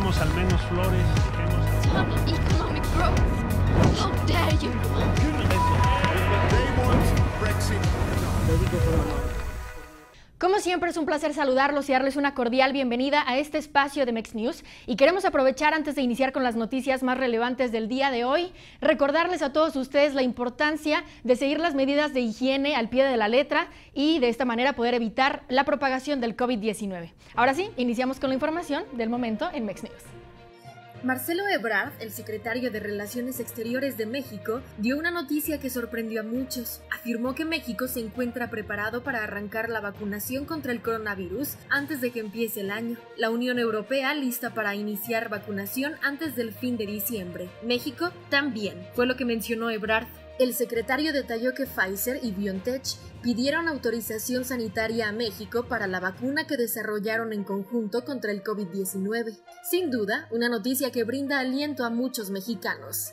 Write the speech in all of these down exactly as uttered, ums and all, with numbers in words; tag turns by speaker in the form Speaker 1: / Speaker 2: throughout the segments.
Speaker 1: dejemos al menos flores, dejemos...
Speaker 2: Stop economic growth. How dare you?
Speaker 3: They want Brexit.
Speaker 4: Como siempre, es un placer saludarlos y darles una cordial bienvenida a este espacio de Mex News. Y queremos aprovechar, antes de iniciar con las noticias más relevantes del día de hoy, recordarles a todos ustedes la importancia de seguir las medidas de higiene al pie de la letra y de esta manera poder evitar la propagación del COVID diecinueve. Ahora sí, iniciamos con la información del momento en Mex News.
Speaker 5: Marcelo Ebrard, el secretario de Relaciones Exteriores de México, dio una noticia que sorprendió a muchos. Afirmó que México se encuentra preparado para arrancar la vacunación contra el coronavirus antes de que empiece el año. La Unión Europea lista para iniciar vacunación antes del fin de diciembre. México también, fue lo que mencionó Ebrard. El secretario detalló que Pfizer y BioNTech pidieron autorización sanitaria a México para la vacuna que desarrollaron en conjunto contra el COVID diecinueve. Sin duda, una noticia que brinda aliento a muchos mexicanos.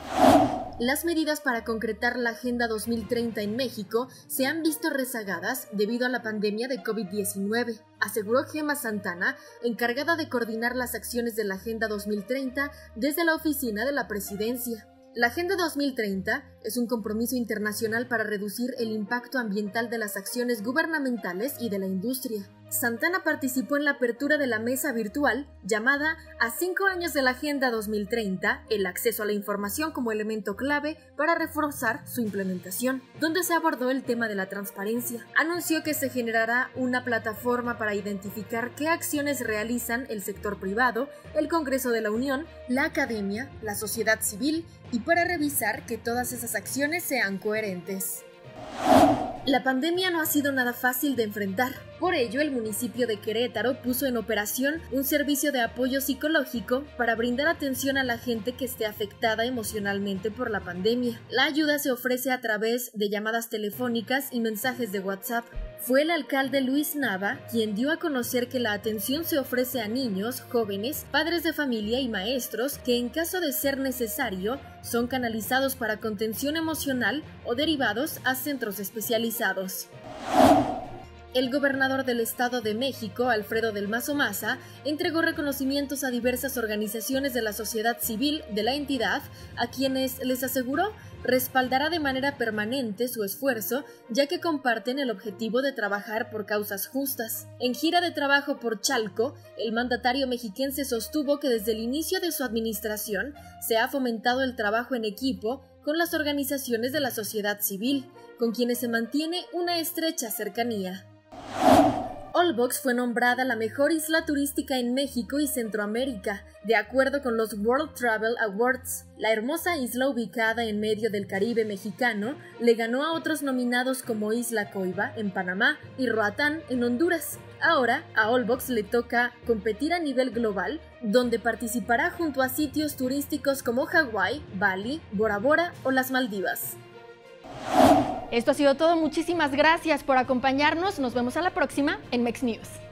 Speaker 5: Las medidas para concretar la Agenda dos mil treinta en México se han visto rezagadas debido a la pandemia de COVID diecinueve, aseguró Gema Santana, encargada de coordinar las acciones de la Agenda dos mil treinta desde la oficina de la Presidencia. La Agenda dos mil treinta es un compromiso internacional para reducir el impacto ambiental de las acciones gubernamentales y de la industria. Santana participó en la apertura de la mesa virtual llamada A cinco años de la Agenda dos mil treinta, el acceso a la información como elemento clave para reforzar su implementación, donde se abordó el tema de la transparencia. Anunció que se generará una plataforma para identificar qué acciones realizan el sector privado, el Congreso de la Unión, la academia, la sociedad civil y para revisar que todas esas acciones sean coherentes. La pandemia no ha sido nada fácil de enfrentar. Por ello, el municipio de Querétaro puso en operación un servicio de apoyo psicológico para brindar atención a la gente que esté afectada emocionalmente por la pandemia. La ayuda se ofrece a través de llamadas telefónicas y mensajes de WhatsApp. Fue el alcalde Luis Nava quien dio a conocer que la atención se ofrece a niños, jóvenes, padres de familia y maestros que, en caso de ser necesario, son canalizados para contención emocional o derivados a centros especializados. El gobernador del Estado de México, Alfredo del Mazo Maza, entregó reconocimientos a diversas organizaciones de la sociedad civil de la entidad, a quienes les aseguró respaldará de manera permanente su esfuerzo, ya que comparten el objetivo de trabajar por causas justas. En gira de trabajo por Chalco, el mandatario mexiquense sostuvo que desde el inicio de su administración se ha fomentado el trabajo en equipo con las organizaciones de la sociedad civil, con quienes se mantiene una estrecha cercanía. Olbox fue nombrada la mejor isla turística en México y Centroamérica, de acuerdo con los World Travel Awards. La hermosa isla ubicada en medio del Caribe mexicano le ganó a otros nominados como Isla Coiba en Panamá y Roatán en Honduras. Ahora, a Olbox le toca competir a nivel global, donde participará junto a sitios turísticos como Hawái, Bali, Bora Bora o las Maldivas.
Speaker 4: Esto ha sido todo, muchísimas gracias por acompañarnos, nos vemos a la próxima en Mex News.